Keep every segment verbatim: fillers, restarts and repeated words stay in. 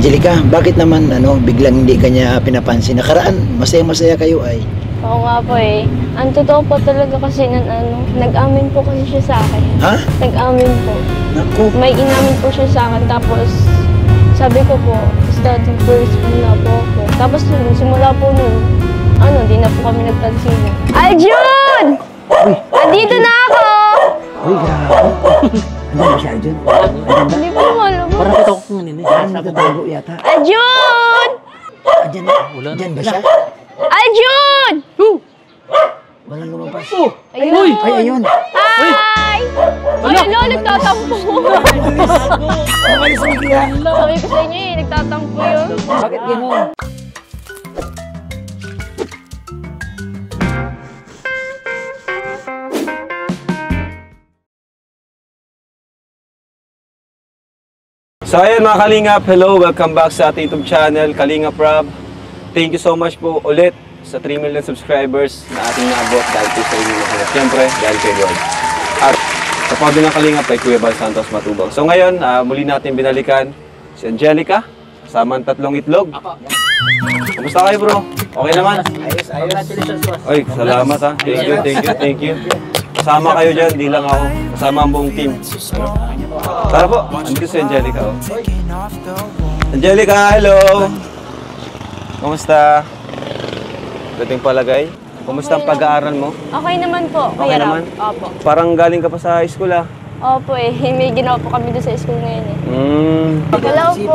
Angelica, bakit naman ano, biglang hindi kanya pinapansin? Nakaraan, masaya-masaya kayo ay. Oo nga po eh. Ang totoo po talaga kasi nan, ano, nag-amin po kasi siya sa akin. Ha? Nag-amin po. Naku. May inamin po siya sa akin tapos sabi ko po, starting first muna po ako. Tapos nung simula po nun, ano, di na po kami nagpansin. Aljun! Andito na ako! Uy, grabe. Ano ba siya, Arjun? Hindi po alam mo. Parang kita ko kung nini. Saan natatago yata? Aljun! Diyan na. Diyan ba siya? Aljun! Walang lumabas. Ayun! Ay, ayun. Hi! Ay, alo, nagtatampo. Umalis na kaya. Sabi ko sa inyo eh, nagtatampo yun. Bakit gano'n? So ayun mga Kalingap, hello, welcome back sa ating YouTube channel, Kalingap Rob. Thank you so much po ulit sa three million subscribers na ating naabot dahil po sa inyo lahat. Siyempre, dahil kay God. At sa pag ng Kalingap kay Kuya Bal Santos Matubang. So ngayon, uh, muli natin binalikan si Angelica, kasama ang tatlong itlog. Kumusta kayo bro? Okay naman? Ayos, ayos. Oy, salamat ha. Thank you, thank you, thank you. Kasama kayo dyan, di lang ako. Kasama ang buong team. Tara po, andito si Angelica. Oh. Angelica, hello! Kumusta? Dating palagay. Kumusta ang pag-aaral mo? Okay naman po. Okay Kuya naman? Rob. Opo. Parang galing ka pa sa school ah. Opo eh. May ginawa po kami doon sa school ngayon eh. Hmm. Hello po!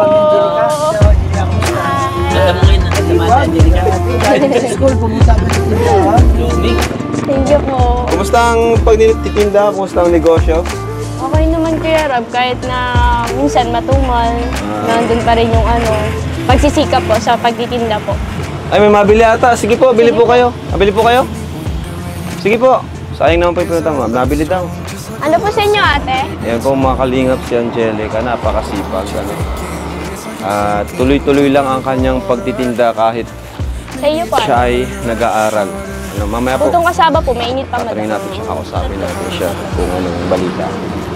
Ganda mo ngayon. Sa school, pumunta ka sa Blooming. Thank you po. Kumusta ang pagtitinda? Kumusta ang negosyo? Okay naman Kuya Rob. Kahit na minsan matumal, Ah. nandun pa rin yung ano, pagsisikap po sa pagtitinda po. Ay, may mabili ata. Sige po, bili po kayo. Mabili po kayo? Sige po. Sayang naman po yung pinunta mo. Mabili daw. Ano po sa inyo ate? Ayan po mga Kalingap si Angelica, napakasipag. Ano? At tuloy-tuloy lang ang kanyang pagtitinda kahit Sa iyo po. siya ay nag-aaral. Ano, mamaya po, Putong kasaba po, mainit pa patry madam. natin siya, kausapin natin siya kung anong balita.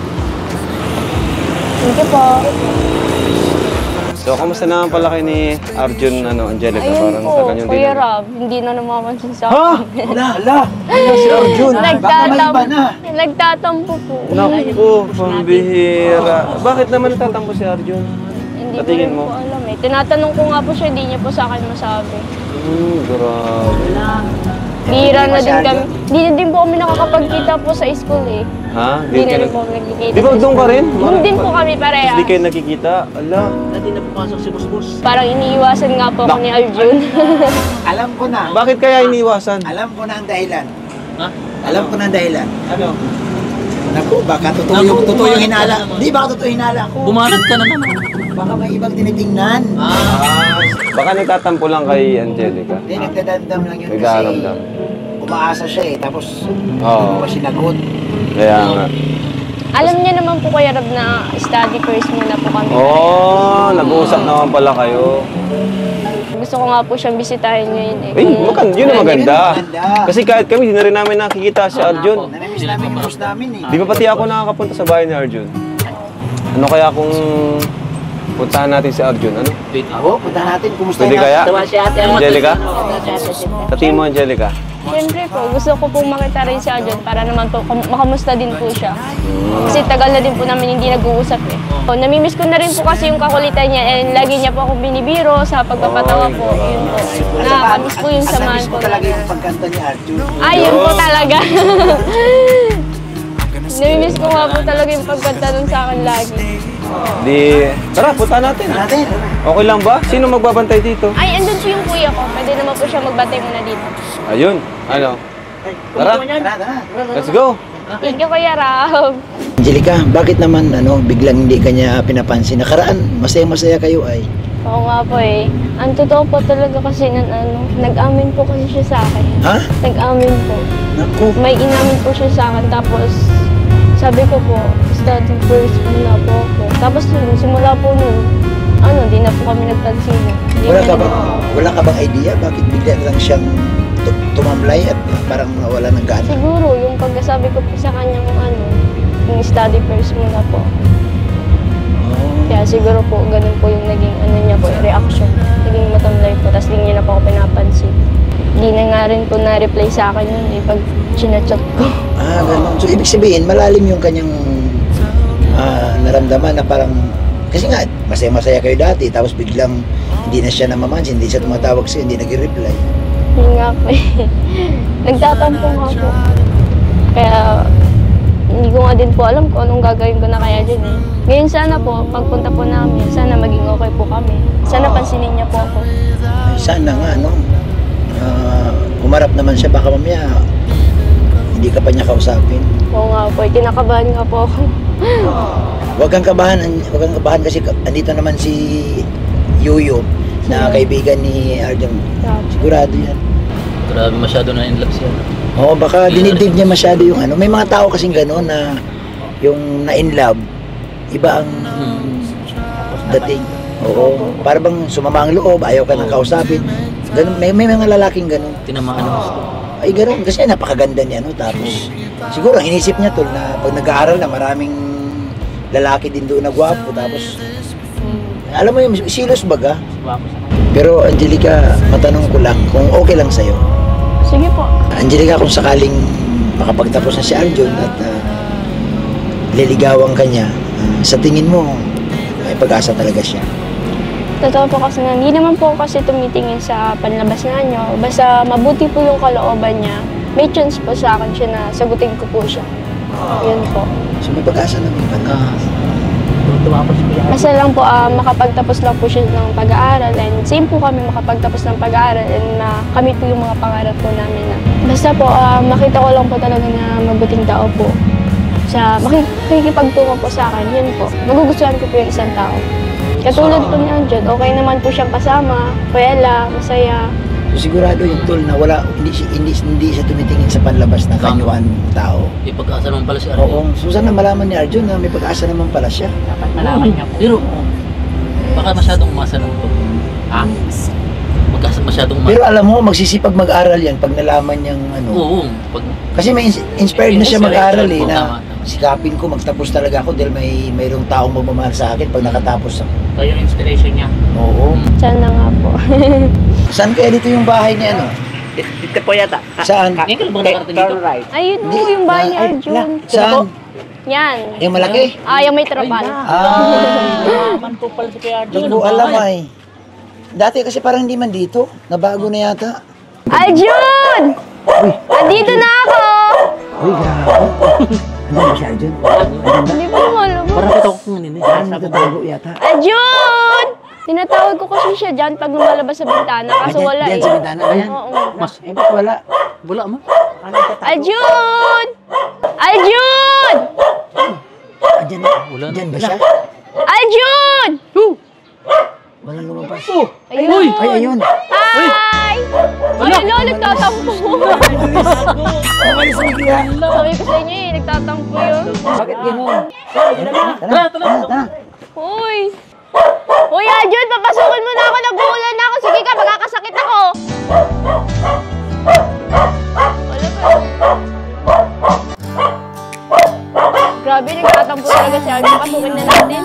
Thank you po. So, kamusta naman pala kayo ni Arjun, ano, Angelica? Ayun Parang po, sa kanyang Kuya din. Rob, hindi na namamansin sa Ha? akin. Hala, hala. Ano si Arjun? Baka may Nagtatampo. iba na. Nagtatampo po. Naku, pambihira. Bakit naman natatampo si Arjun? Hindi Sa ko tingin rin mo? po alam eh. Tinatanong ko nga po siya, hindi niya po sa akin masabi. Hmm, grabe. Bihira na din kami. Hindi na din po kami nakakapagkita po sa school eh. Ha? Hindi na kayo rin nag- po kami nagkikita. Di ba sa doon ka school. rin? Doon din po kami pareha. Hindi kayo nakikita? Ala. Dati na pumasok si Busbus. Parang iniiwasan nga po ako ni Arjun. Alam ko na. Bakit kaya iniwasan? Alam ko na ang dahilan. Ha? Alam ko na ang dahilan. Ano? Naku, baka totoo Naku, yung, totoo yung bumanat hinala. ka na naman. Hindi, baka totoo yung hinala ko. Bumanat ka na naman. Baka may ibang tinitingnan. Ah. Baka nagtatampo lang kay Angelica. Hindi, nagdadamdam lang yun kasi Nagdaramdam. umaasa siya eh. Tapos, Oo. hindi mo sinagot. Kaya nga. Alam niya naman po Kuya Rob na study first muna po kami. Oh, nag-uusap naman pala kayo. Gusto ko nga po siyang bisitahin ngayon eh. Eh, Kung- maganda, yun ang maganda. Yun ang maganda. Kasi kahit kami, hindi na rin namin nakikita si Arjun. Nanamiss namin yung boss namin eh. Di ba pati ako nakakapunta sa bahay ni Arjun? Ano kaya kung puntahan natin si Arjun? Ano? Ako, punta natin. Kumusta Pwede kaya? Tawa si ate. Angelica? Sa tingin mo, Angelica? Siyempre po, gusto ko pong makita rin si Arjun para naman po kam- makamusta din po siya. Kasi tagal na din po namin hindi nag-uusap eh. So, namimiss ko na rin po kasi yung kakulitan niya and lagi niya po ako binibiro sa pagpapatawa po. Yun po. Nakakamiss po yung samahan Namiss po. mo talaga yung pagkanta ni Arjun. Ay, yun po talaga. Namimiss ko nga po talaga yung pagkanta nun sa akin lagi. Di, tara, puntahan natin. Natin. Okay lang ba? Sino magbabantay dito? Ay, andun po yung kuya ko. Pwede naman po siya magbantay muna dito. Ayun. Ano? Tara, Tara, tara. let's go. Thank you, Kuya Rob. Angelica, bakit naman ano, biglang hindi kanya pinapansin? Nakaraan, masaya-masaya kayo ay. Oo nga po eh. Ang totoo po talaga kasi nan, ano, nag-amin po kasi siya sa akin. Ha? Nag-amin po. Naku. May inamin po siya sa akin tapos sabi ko po, starting first muna po ako. Tapos nung simula po nun, ano, di na po kami nagpansin. Di Wala niya ka na bang, po- wala ka bang idea bakit bigla lang siyang tu- tumamlay at parang nawala ng gana? Siguro yung pagkasabi ko po sa kanya kung ano, yung study first muna po. Oh. Kaya siguro po, ganun po yung naging ano niya po. di niya na po ako pinapansin. Hindi na nga rin po na-reply sa akin yun eh, pag chinachat ko. Ah, ganun. So, ibig sabihin, malalim yung kanyang ah, naramdaman na parang, kasi nga, masaya-masaya kayo dati, tapos biglang hindi na siya namamansin, hindi siya tumatawag sa'yo, hindi nag-reply. Yun nga po eh. Nagtatampo nga po. Kaya, hindi ko nga din po alam kung anong gagawin ko na kaya dyan eh. Ngayon sana po, pagpunta po namin, sana maging okay po kami. Sana pansinin niya po ako. Ay, sana nga, no? Ah, umarap naman siya, baka mamaya, hindi ka pa niya kausapin. Oo nga po, eh, kinakabahan nga po ako. Huwag kang kabahan, huwag kang kabahan kasi andito naman si Yuyo na kaibigan ni Arjun. Sigurado yan. Grabe, masyado na in love siya. Oo, baka dinibdig niya masyado yung ano. May mga tao kasing gano'n na yung na-in love, iba ang dating. Oo, para bang sumama ang loob, ayaw ka nang kausapin. Ganun, may, may mga lalaking gano'n. Tinamaan ng gusto. Ay, gano'n. Kasi napakaganda niya, no? Tapos, siguro, ang inisip niya tol na pag nag-aaral na, maraming lalaki din doon na gwapo. Tapos, alam mo yung silos baga. Pero, Angelica, matanong ko lang kung okay lang sa'yo. Sige po. Angelica, kung sakaling makapagtapos na si Arjun at uh, liligawan ka niya, uh, sa tingin mo, may pag-asa talaga siya. Totoo po kasi na, hindi naman po kasi tumitingin sa panlabas na nyo. Basta mabuti po yung kalooban niya. May chance po sa akin siya na sagutin ko po siya. Yun po. So, may pag-asa naman ka. Tuwa pa siya. Basta lang po, ah, makapagtapos lang po siya ng pag-aaral. And same po kami makapagtapos ng pag-aaral. And na kami po yung mga pangarap po namin na. Basta po, ah, makita ko lang po talaga na mabuting tao po. Sa makikipagtungo po sa akin, yun po. Magugustuhan ko po yung isang tao. Katulad po niya dyan, okay naman po siyang kasama, pwela, masaya. So, sigurado yung tol na wala, hindi, siya- hindi, hindi siya tumitingin sa panlabas na kanyuan tao. May pag-asa naman pala si Arjun. Oo, so sana malaman ni Arjun na may pag-asa naman pala siya. Dapat malaman niya po. Pero, baka masyadong umasa naman po. Ha? Magkasa masyadong umasa. Pero alam mo, magsisipag mag-aral yan pag nalaman niyang ano. Oo, pag Kasi may ins- inspired na siya mag-aral eh, Tama, na tama. sikapin ko, magtapos talaga ako dahil may mayroong taong magmamahal sa akin pag nakatapos ako. kayo yung inspiration niya. Oo. Sana nga po. Saan kaya dito yung bahay niya, ano? Dito po yata. Saan? Ngayon ka lang bang nakarating dito? right. Ayun po Hindi, yung bahay ni na- ay, Arjun. la- Saan? Yan. Yung malaki? Ah, yung may trapal. Ah, Naman po pala si Kuya Arjun. hindi ko alam ay. Dati kasi parang hindi man dito. Nabago na yata. Arjun! Andito na ako! Uy, grabe. Ano ba si Arjun? Hindi po malabas. Parang kita ko kung ano eh. Parang nagtatago yata. Arjun! Tinatawag ko kasi siya dyan pag lumalabas sa bintana kaso Ah, wala dyan, eh. dyan sa bintana ba yan? Oo. Mas, Eh, ba't wala? wala ma. Arjun! Arjun! Ah, dyan, Wala na. dyan ba siya? Arjun! Walang lumabas. Ayun! Ay, ayun. Hi! Ayun no, nagtatampo. Umalis na bigla. Sabi ko sa inyo eh, nagtatampo yun. Bakit gano'n? Tara, tara, tara. Uy! Uy, Arjun, papasukin mo na ako. Naguulan na ako. Sige ka, magkakasakit ako. Wala ka. Grabe, nagtatampo talaga si Arjun. Pasukin na natin.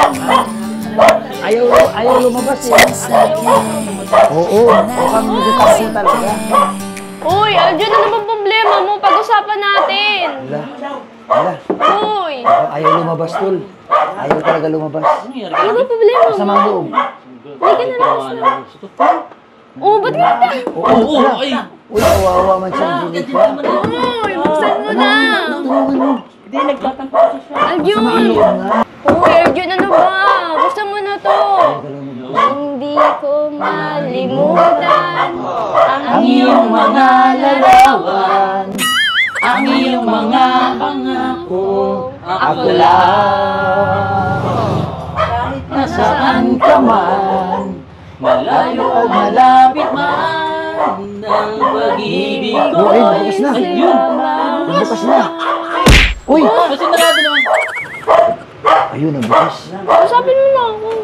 Ayaw, ayaw lumabas eh. Oo, mukhang nagtatampo talaga. Uy, Arjun, ano bang problema mo? Pag-usapan natin. Wala, wala. Uy! Mukhang ayaw lumabas, tol. Ayaw talaga lumabas. Ano bang problema mo? Sa mga loob. Hindi ka na labas na. Oh, ba't ka na? Oo, Oo, tara. ay. Uy, kawawa man siya. Angelica. Uy, buksan mo na. Tulungan mo. Hindi, nagtatampo siya. Arjun! Tulungan nga. Uy, Arjun, ano ba? Buksan mo na to. Hindi ko malimutan ang iyong mga larawan, Ang iyong mga pangako, Ako lang. kahit nasaan ka man, malayo o malapit man, ang pag-ibig ko Oh, ayun, bukas na. ayun. Nagbukas na. Uy! Kasi narado naman. Ayun, nagbukas. Usapin mo na ako.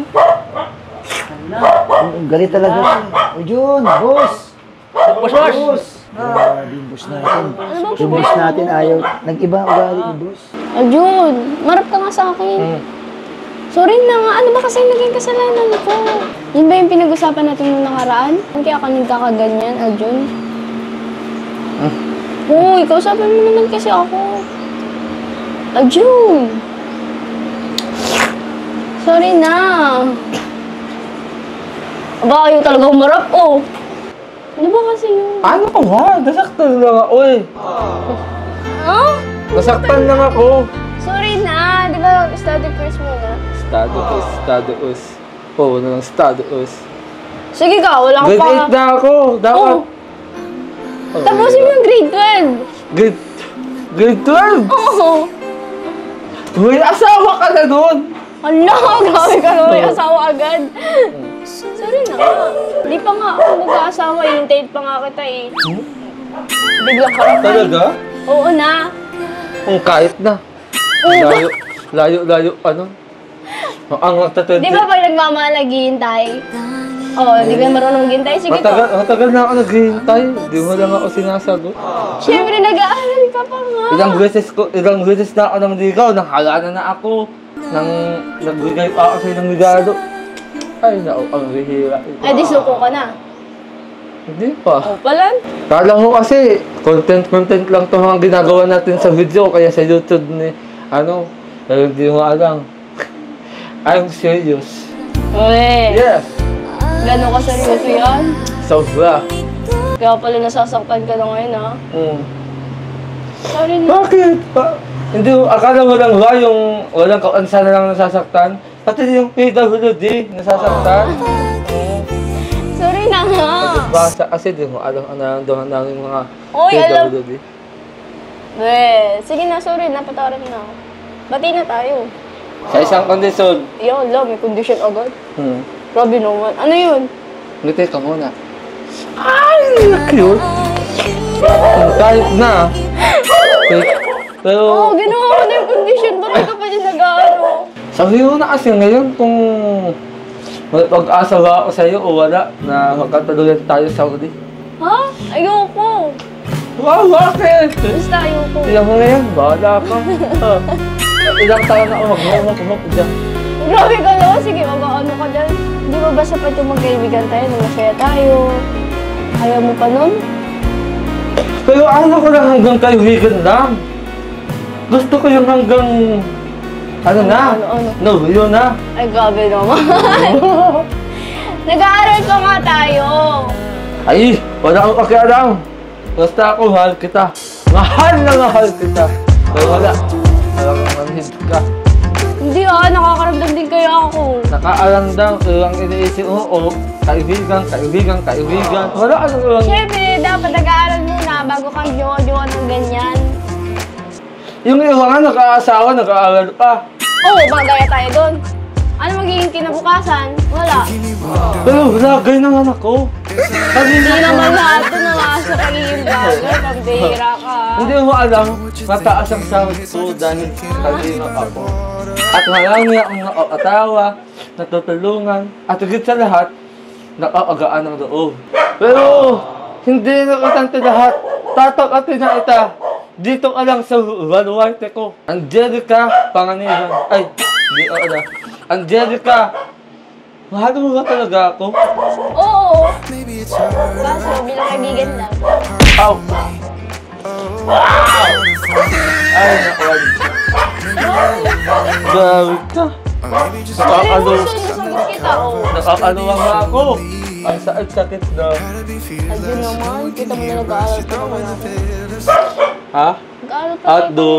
Ang galit talaga siya. Uy, Jun! Boss! Boss, boss. Boss! Grabe yung boss natin. Ano bang Yung boss natin ayaw. Nag-iba ang ugali ni boss. Arjun, marap ka nga sa akin. Sorry na nga, ano ba kasi naging kasalanan ko? Yun ba yung pinag-usapan natin nung nakaraan? Kaya ka nagkakaganyan, Aljun? Hmm? Uy, kausapin mo naman kasi ako. Aljun! Sorry na. Aba, ayaw talaga umarap, oh. Ano ba kasi yun? Ano ka ba? Nasaktan lang ako eh. Huh? Nasaktan lang ako. Sorry na. Di ba study first muna? Estado us, estado us. Oo, ano lang estado us. Sige ka, wala ka Grade pa. eight na ako. Dapat. Oh. Tapusin mo yung grade twelve. Grade... Grade twelve? Oo. May asawa ka na doon. Hala, grabe ka naman yung asawa agad. Sorry na. Di pa nga ako mag-aasawa. Hintayin pa nga kita eh. Biglang ka naman. Talaga? Oo na. Kung kahit na. Layo, layo, layo, ano? Ang magtatwente. Di ba pag nagmamahal naghihintay? Oo, oh, di ka marunong maghintay? Sige Matagal, ka. matagal na ako naghihintay. Di mo lang ako sinasagot. Siyempre, nag-aaral ka pa nga. Ilang beses ko, ilang beses na ako nang ligaw, nanghalana na ako. Nang nagbigay pa ako sa ilang regalo. Ay, nao, ang bihira. Ay, di suko ka na. Hindi pa. O, pala. Kala ko kasi, content-content lang ito ang ginagawa natin sa video, kaya sa YouTube ni, ano, pero hindi mo alam. I'm serious. Uy, Yes! gano'n ka seryoso yan? Sobra. Kaya pala nasasaktan ka na ngayon, ha? Mm. Sorry na. Bakit? Pa hindi, akala mo lang ba yung walang kaansa na lang nasasaktan? Pati yung P W D nasasaktan. Sorry na nga. Basa kasi di mo alam ang nararamdaman namin mga Uy, P alam. W D. Eh, sige na, sorry na, patawarin na ako. Bati na tayo. Sa isang kondisyon. Yo, lo, may condition agad. Hmm. Grabe naman. Ano yun? Ngiti ka muna. Ay, cute. Hmm, kahit na. Pero, Oo, oh, ginawa mo na yung condition. Bakit ka pa din nag-ano? sabi mo na kasi ngayon kung pag-asa ba ako sa'yo o wala na magkatuluyan tayo sa Saudi. Ha? Ayoko. Wow, bakit? Basta ayoko. Ilang mo na yan, bahala ka. Ah, ilang taon na ako mag-humok-humok dyan. Grabe ka naman. Sige, mag-ano ka dyan. Di ba ba sapat yung magkaibigan tayo na masaya tayo? Ayaw mo pa nun? Pero ano ko lang hanggang kaibigan lang. Gusto ko yung hanggang, ano na, Ano, ano? no, yun na. Ay, grabe naman. Nag-aaral pa nga tayo. Ay, wala akong pakialam. Basta ako, mahal kita. Mahal na mahal kita. Pero wala, wala kang manhid ka. Hindi ah, nakakaramdam din kaya ako. Nakaalandang, pero ang iniisip mo, oh, kaibigan, kaibigan, kaibigan. Wala ka nang Siyempre, dapat nag-aaral muna bago kang jowa-jowa ng ganyan. yung iba nga, nag-aasawa, nag-aaral pa. Oo, oh, bagaya tayo doon. Ano magiging kinabukasan? Wala. Pero vlogger naman ako. Sabi Hindi mo, naman lahat doon nakasa pagiging vlogger. Pambihira ka. hindi mo alam, mataas ang sahod ko dahil kalino ako. At marami akong nakakatawa, natutulungan, at higit sa lahat, nakakagaan ng loob. Pero, hindi nakatante lahat. Tatakatin na ita. Dito ka lang sa baluarte ko. Angelica Panganiban. Ay, hindi ako na. Angelica, mahal mo ba talaga ako? Oo. Kaso, bilang kaibigan lang. Ow! Wow! Ay, nakuwag. Grabe ka. Nakakalo. Sinusunod kita, oh. Nakakaluwang na ako. Ang sakit-sakit na. Ayun naman, kita mo na nag-aaral pa naman ako. Ha? Nag-aaral pa Hotdog.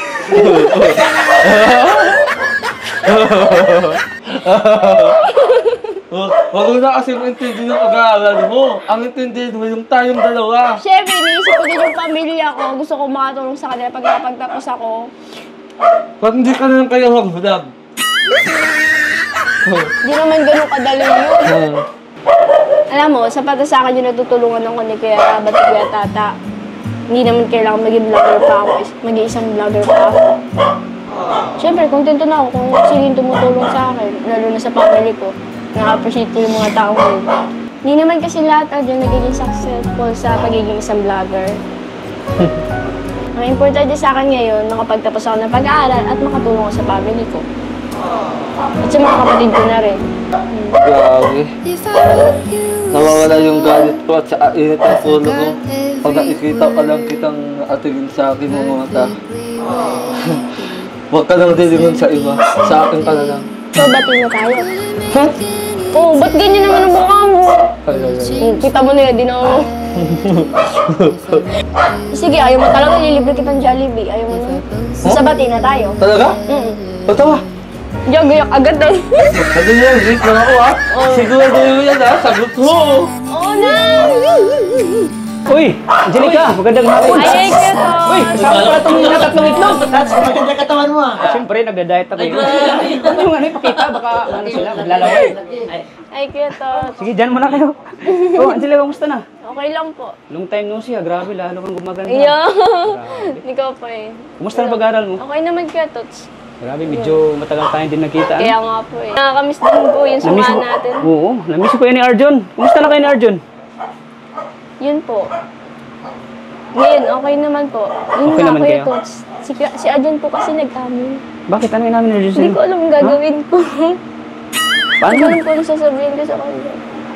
Wag mo na kasi intindi yung pag-aaral mo. Ang intindi mo yung tayong dalawa. Siyempre, iniisip ko din yung pamilya ko. Gusto ko makatulong sa kanila pag nakapagtapos ako. Ba't hindi ka na lang kayo mag-vlog? Hindi naman ganun kadali yun. Hmm. Alam mo, sapat na sa akin yung natutulungan ako ni Kuya Rabat at Kuya Tata. Hindi naman kailangan maging vlogger pa ako. Maging isang vlogger pa ako. Siyempre, kontento na ako kung sino yung tumutulong sa akin. Lalo na sa family ko. Na-appreciate ko yung mga tao ngayon. Hindi naman kasi lahat ay nagiging successful sa pagiging isang vlogger. Ang importante sa akin ngayon, makapagtapos ako ng pag-aaral at makatulong ako sa family ko. At sa mga kapatid ko na rin. Grabe. Nawawala yung galit ko at sa init ang ulo ko. Pag nakikita ka lang kitang atingin sa akin mga mata. Huwag ka lang dilingon sa iba. Sa akin ka na lang. So, bati na tayo. Ha? Oo, ba't ganyan naman ang mukha mo? Ay, ay, ay. Hmm, kita mo na yun, din ako. Sige, ayaw mo talaga, lilibre kitang Jollibee. Ayaw mo na. Sa bati na tayo. Talaga? Mm. Patawa. Diyan, gayak agad eh. Ano yan? Wait lang ako ha. Siguro mo yan ha. Sagot mo. Oo na! Uy! Angelica! Magandang hapon! Ay, ay, keto! Uy! Kasama pala itong natatlong itlog! Tats, maganda katawan mo ah. Siyempre, nagda-diet ako. Ano yung ano ipakita? Baka ano sila, maglalaway. Ay, keto. Sige, dyan muna kayo. Oh, Angelica, kamusta na? Okay lang po. Long time no see ha. Grabe, lalo kang gumaganda. Iya. Ikaw pa eh. Kumusta na pag-aaral mo? Okay naman, ketots. Grabe, medyo matagal tayo din nagkita. ano? Kaya nga po eh. Nakakamiss din po yung Namiss sumahan mo- natin. Oo, namiss ko yan ni Arjun. Kumusta na kayo ni Arjun? Yun po. Ngayon, okay naman po. Yun Okay nga, naman Kuya kayo? Tots. Si, si Adjon po kasi nag-amin. Bakit? Ano yung namin ni Arjun Hindi sa'yo? ko alam ang gagawin ko. Paano? Hindi ko alam po ang sasabihin ko sa kanya.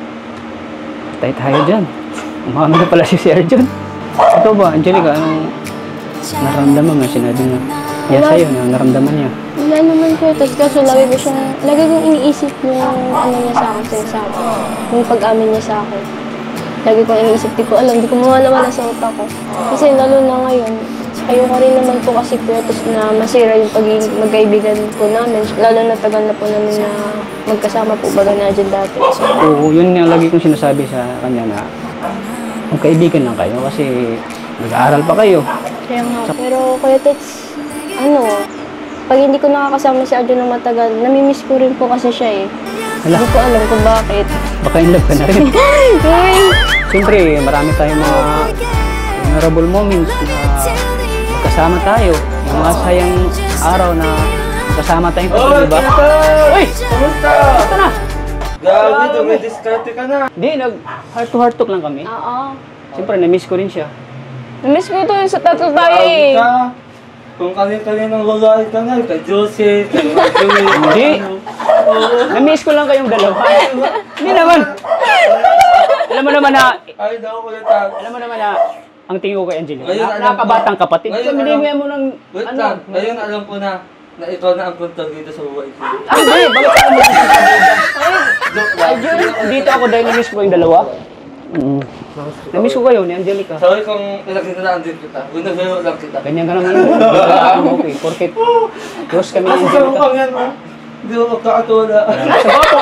Tayo tayo dyan. Umamin na pala si si Arjun. Ito ba, Angelica, anong naramdaman mo? Sinabi mo. Yan Wala. sa'yo, na naramdaman niya. Wala naman Kuya Tots. Kaso lagi ko siya, lagi kong iniisip yung ano niya sa akin, sinasabi. Yung pag-amin niya sa akin. Lagi kong iniisip, di ko alam, di ko mawala-wala sa utak ko. Kasi lalo na ngayon, ayoko rin naman po kasi Kuya Tots na masira yung pagiging magkaibigan po namin. Lalo na tagal na po namin na magkasama po baga na dyan dati. So, Oo, yun nga lagi kong sinasabi sa kanya na magkaibigan lang kayo kasi nag-aaral pa kayo. kaya nga. Pero Kuya Tots, ano, pag hindi ko nakakasama si Adjon ng matagal, namimiss ko rin po kasi siya eh. Hala. Hindi ko alam kung bakit. Baka in love ka na rin. Ay! Siyempre, marami tayong mga memorable moments na magkasama tayo. Yung mga sayang araw na magkasama tayong Oh, kapatid, diba? Tito! Uy! Kamusta? Ito na! Grabe, dumidiskarte ka na. Hindi, nag heart to heart talk lang kami. Oo. Siyempre, na-miss ko rin siya. Namiss ko ito yung sa tatlo tayo Grabe eh. ka. Kung kanina-kaninang lalaki ka na, kay Jose, kay Marjorie. Hindi. Na-miss ko lang kayong dalawa. Hindi naman. Alam mo naman na, Ay, daw ulit ako. alam mo naman na, ang tingin ko kay Angelica, Ngayon, na, alam ko. nakabatang kapatid. Ngayon, Binibigyan mo ng, Wait ano, lang, ngayon alam ko na na ikaw na ang kontrabida sa buhay ko. ah, hindi, bakit ako magsasabi? Joke lang. Dito ako dahil na-miss ko yung dalawa. Mm. Na-miss ko kayo ni Angelica. Sorry kung pinagkinalaan din kita. Gunagano lang kita. Ganyan ka naman yun. Okay, porket close kami ni Kasi sa Angelica. mukhang yan, oh. Hindi ko magkakatula. Sa gwapo,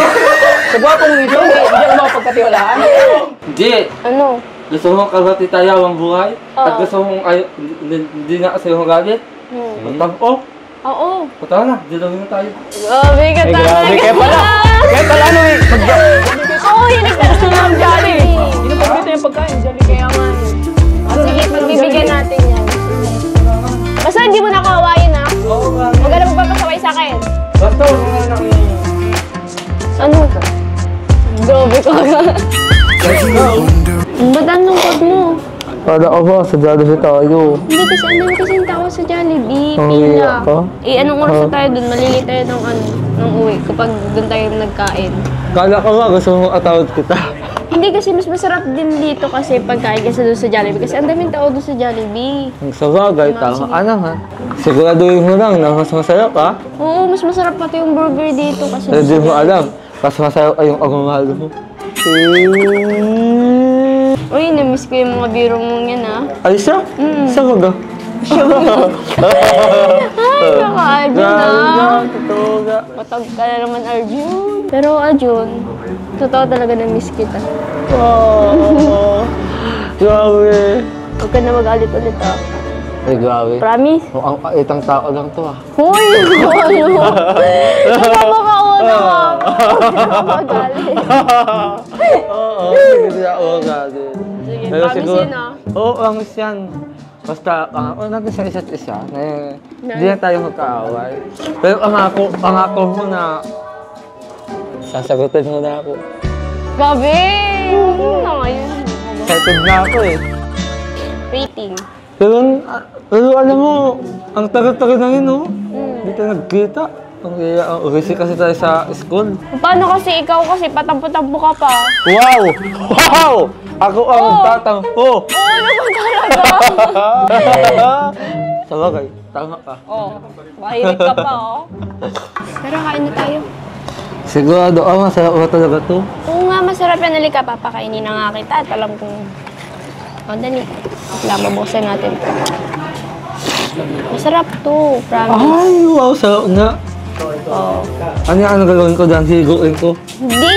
sa gwapo mong ito, hindi hindi ako makapagkatiwalaan. Hindi. Ano? Gusto mo kabati tayo ang buhay? At Oo. gusto mong ay, hindi, hindi na kasi yung galit? Hmm. Punta ko. Oo. Punta na, dilawin na tayo. Grabe ka Ay, talaga. grabe, kaya pala. Kaya pala ano eh. Oo, yun ang gusto ng Jollibee. Hindi na pagbito yung pagkain, Angelica. Kaya nga. eh. Sige, pagbibigyan natin yan. Basta hindi mo nakawain ha. Oo nga. Huwag ka na magpapasaway sa akin. Basta huwag mo na nang... Ano? Grabe ka. Ba't ang lungkot mo? Para ako ba, sa Jollibee tayo. Hindi kasi ang dami kasi yung tao sa Jollibee. Ang Pila. hirap pa. Eh, anong oras na tayo dun? Malili tayo ng ano, ng uwi kapag dun tayo nagkain. Kala ko nga, gusto mong atawad kita. Hindi kasi mas masarap din dito kasi pagkain kasi doon sa Jollibee. Kasi ang daming tao doon sa Jollibee. Ang sabagay, tama ka naman. Siguraduhin mo lang na mas masarap ha. Oo, mas masarap pati yung burger dito kasi doon Hindi sa mo Jollibee. alam, mas masarap ay yung agumahalo mo. Uy, namiss ko yung mga biro mong yan ah. Ay siya? Mm. Siya ba? Ay, naka-Arjun Grabe ah. na, totoo nga. Matag ka na naman, Arjun. Pero Arjun, totoo talaga na-miss kita. Oh, grabe. Huwag ka na mag-alit ulit ah. Ay, grabe. Promise? Mukhang kaitang tao lang to ah. Hoy! Ano? Napapakauna ka! Huwag ka na mag-alit. Oo, hindi na ako agad. Sige, promise yun ah. Oo, promise yan. Basta, uh, oh, natin sa isa't isa, na hindi na tayo magkaaway. Pero pangako, pangako mo na sasagutin mo na ako. Gabi! Ano na ngayon? Excited na ako eh. Rating. Pero, ah, pero alam mo, ang tagal-tagal na yun, oh. Hmm. Hindi tayo nagkita. Ang iya, ang busy kasi tayo sa school. Paano kasi ikaw kasi patampo-tampo ka pa? Wow! Wow! Ako ang Oh. tatampo! Oo naman talaga. Sabagay, tama ka. Oo, mahilig ka pa oh. Pero kain na tayo. Sigurado ako, masarap ba talaga to? Oo nga, masarap yan. Halika, papakainin na nga kita at alam kong... O, dali. Lamabuksan natin ito. Masarap to, promise. Ay, wow, sarap nga. Oo. Ano yung ano gagawin ko dyan? Higuin ko. Hindi!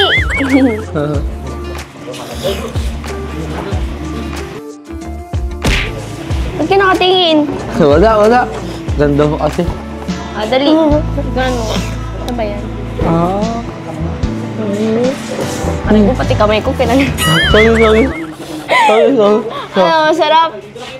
Ba't ka nakatingin? Wala, wala. Ganda mo kasi. Ah, dali. Gano? Ano ba yan? Ah. Aray ko, pati kamay ko pinag... Sorry, sorry. Sorry, sorry. Ano, masarap?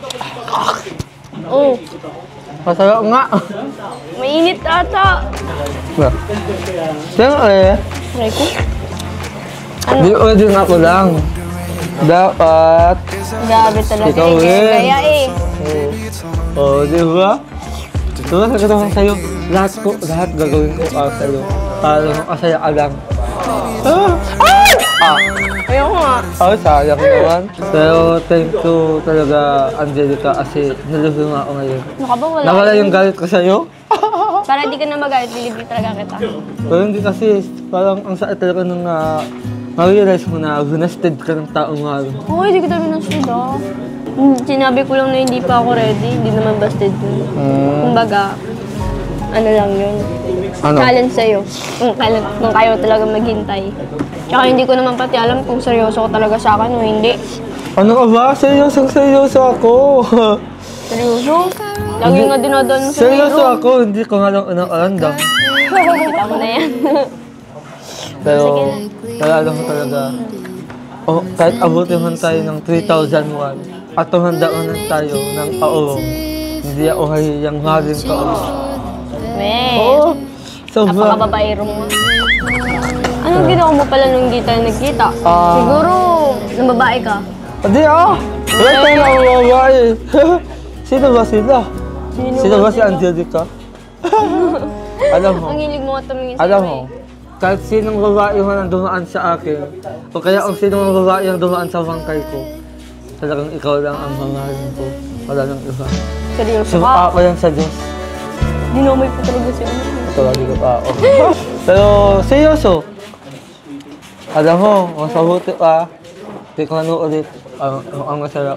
Oo. Masarap nga. Mainit ata. Siyempre, Aray ko. Ano? di order ako lang. Dapat. Grabe talaga. Ikaw eh. rin. Kaya eh. Oo, oh, di ba? Diba sa gano'n sa'yo, lahat ko, lahat gagawin ko para sa'yo. Para makasaya ka lang. Ah! Ah! Ayoko nga. Oh, sayang naman. Pero thank you talaga, Angelica, kasi nalulung ako ngayon. Ano ka ba? Wala. Nawala yung galit ko sa'yo. Para di ka na magalit, dilibre talaga kita. Pero hindi kasi, parang ang sakit talaga nung uh, ma-realize mo na hunasted ka ng taong mahal. Oo, hindi kita binasted ah. Hmm, Sinabi ko lang na hindi pa ako ready, hindi naman busted yun. Hmm. Kumbaga, ano lang yun. Ano? Challenge sa'yo. Kung kailan, kung kayo talaga maghintay. Tsaka hindi ko naman pati alam kung seryoso ko talaga sa akin o hindi. Ano ka ba? Seryosong seryoso ako. Seryoso? Lagi nga dinadaan mo sa Seryoso mayroon. ako, hindi ko nga lang unang-aranda. Kita mo na yan. Pero, pero alam mo talaga, oh, kahit abutin man tayo ng three thousand one at tumandaan man tayo ng paurong, hindi ako hahiyang mahalin ka. Weh, Oo, sobra. napakababaero mo. Anong ginawa mo pala nung hindi tayo nagkita? Ah. Siguro, nang babae ka. Hindi ah! Wala tayo na babae. Sino ba sila? Sino Sino ba ba si sila? Angelica? Alam mo, Ang hilig mo nga tumingin sa'yo alam mo, eh. kahit sinong babae man ang dumaan sa akin, o kaya kung sinong babae ang dumaan sa bangkay ko, talagang ikaw lang ang mamahalin ko. Wala nang iba. Seryoso Sumpa ka? ko yan sa Diyos. Dinamay po talaga siya. Tawagin ko pa ako. Pero seryoso. Alam mo, masabuti pa. Hindi ko ano ulit. Ang, ang masarap.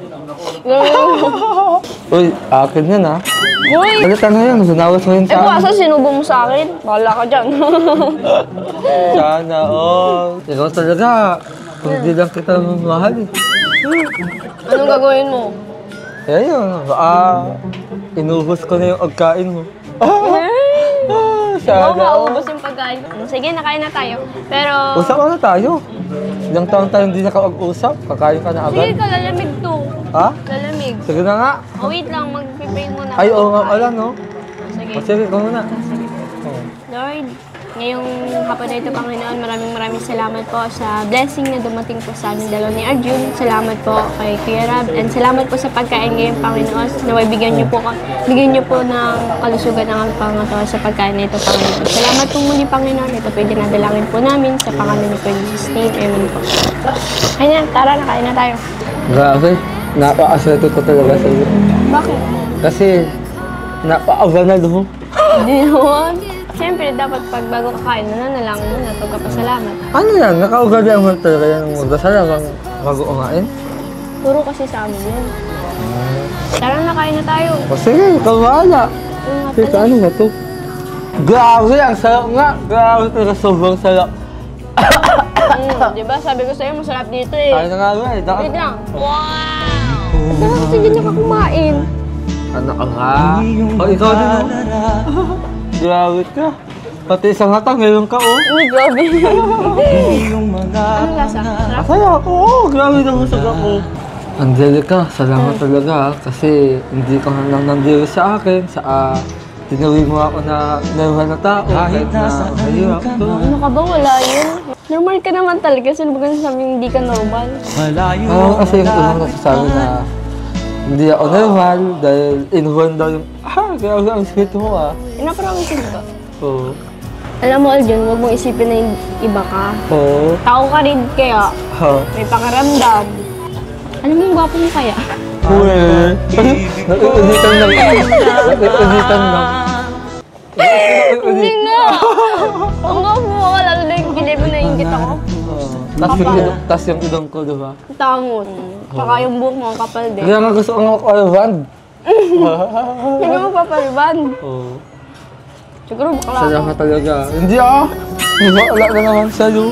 Uy, akin yan ah. Uy! Balita na yan, sinawas mo yun Eh, sa kung asa sinubo mo sa akin, bahala ka dyan. Sana all. Ikaw talaga. Hindi lang kita mamahal eh. Anong gagawin mo? Eh yun, baka inuhos ko na yung pagkain mo. Ah, sana Oo, all. maubos yung pagkain. Sige, nakain na tayo. Pero... Usap na tayo. Ilang taon tayo hindi nakapag-usap. Kakain ka na Sige agad. ka, lalamig to. Ha? Lalamig. Sige na nga. Oh, wait lang, mag-prepare muna. Ay, ako. oo nga pala, no? Sige. O sige, ikaw muna. Lord, ngayong hapon na ito, Panginoon, maraming maraming salamat po sa blessing na dumating po sa amin dalawa ni Arjun. Salamat po kay Kuya Rab. And salamat po sa pagkain ngayon, Panginoon. Naway bigyan niyo po, bigyan niyo po ng kalusugan ng aming pangatawan sa pagkain na ito, Panginoon. Salamat po muli, Panginoon. Ito po yung dinadalangin po namin sa pangalan ni Kuya Jesus' name. Amen po. Ayun na, tara na, kain na tayo. Grabe. Napakaswerte ko talaga sa iyo. Bakit? Kasi, napakabanal mo. Hindi naman. Siyempre, dapat pag bago kakain, nananalangin mo na pagkapasalamat. Ano yan? Nakaugali mo talaga yan ng magdasal habang bago kumain? Puro kasi sa amin yun. Tara na, kain na tayo. O sige, ikaw bahala. Yung nga Teka, pala. ano ba ito? Grabe, ang sarap nga. Grabe talaga, sobrang sarap. Mm, di ba? Sabi ko sa'yo, masarap dito eh. Kaya na nga ba eh. Daka- Wait lang. Wow! Pero kasi ganyan ka kumain. Ano ka nga? O, ikaw din oh. Grabe ka. Pati isang hatang, ngayon ka oh. Uy, grabe. Anong lasa? Sarap? Masaya ako, oh. Grabe na masarap ako. Angelica, salamat talaga ah, kasi hindi ka man lang nandito sa akin, sa uh, tinawin mo ako na normal na tao, kahit na mahirap to. Ano ka ba? Wala yun. Normal ka naman talaga. Sino ba kasi sabi hindi ka normal? Parang kasi yung unang nasasabi na hindi ako normal dahil inborn daw yung, ah, grabe ang sweet mo ah. Ina-promise mo ba? Oo. Alam mo, Aljun, huwag mong isipin na yung iba ka. Oo. Tao ka rin kaya. Ha? May pakiramdam. Alam mo yung gwapo mo kaya? Uwe. Nakuulitan lang. Nakuulitan lang. Hindi nga! Ang gwapo mo ka, lalo na yung gilid mo na ingit ako. Tapos yung idong, tas yung idong ko, di ba? Tangon. Saka yung buhok mo, ang kapal din. Kaya nga gusto ko nga kalband. Hindi mo papalban. Oo. Siguro bakla Saya ako. ka talaga. Hindi ah! Wala na naman sa'yo.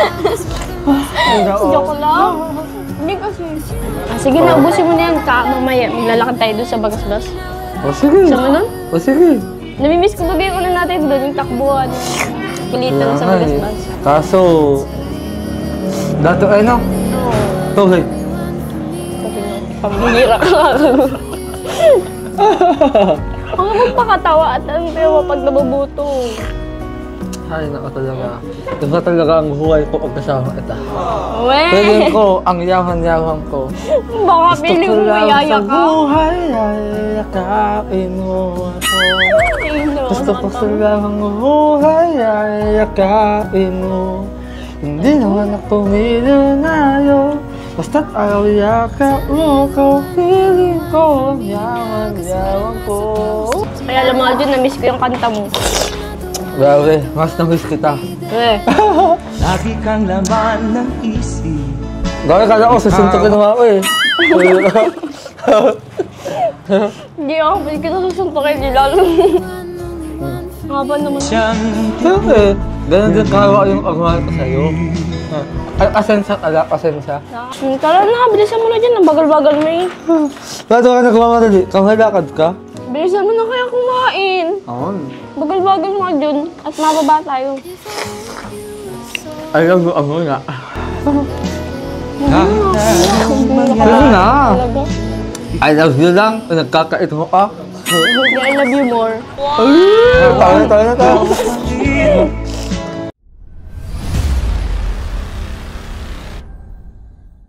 Joke lang. Hindi kasi. Ah, sige na, ubusin mo na yan. Ka, mamaya, maglalakad tayo doon sa Bagasbas. O sige. Sama nun? O sige. Namimiss ko bagay yung ano natin doon, yung takbuhan. Kulitan sa Kaya nga eh. Bagasbas. Kaso, dato ay no? Tuloy. Pambihira ka nga. Ang magpakatawa at ang tawa pag nababuto. Ay, naka talaga. Iba talaga ang buhay ko pag kasama kita. Weh! Feeling ko, ang yaman-yaman ko. Baka feeling mo mayaya sa ka. buhay ay yakapin mo ako. Sino? Gusto ko sa lamang buhay ay yakapin mo. Hindi naman ako milyonario. Basta't araw yakap mo ko. Feeling ko, ang yaman-yaman ko. Kaya alam mo, Aljun, na-miss ko yung kanta mo. Grabe, mas na-miss kita. Eh. Lagi kang laman ng isip. Gawin ka na ako, susuntokin mo ako eh. Hindi ako, pwede kita susuntokin niyo lalo. Haba naman. Siyempre, ganun din kawa yung pagmahal ko sa'yo. Ay, asensya ka lang, asensya. Hmm, tara na, bilisan mo na dyan. Ang bagal-bagal mo eh. Bato ka nagmamadali, kamalakad ka? Bilisan mo na kaya kumain. Oo. Bagal-bagal mo dyan. At mababa tayo. Alam mo, ang muna. Ano na? I love you lang, nagkakait mo ka. I love you more. Ay, tayo na tayo na tayo.